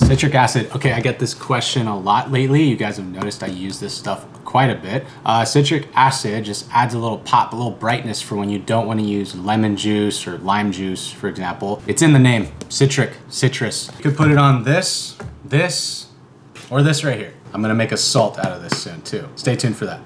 Citric acid. Okay, I get this question a lot lately. You guys have noticed I use this stuff quite a bit. Citric acid just adds a little pop, a little brightness for when you don't want to use lemon juice or lime juice, for example. It's in the name, citric, citrus. You could put it on this, or this right here. I'm gonna make a salt out of this soon too. Stay tuned for that.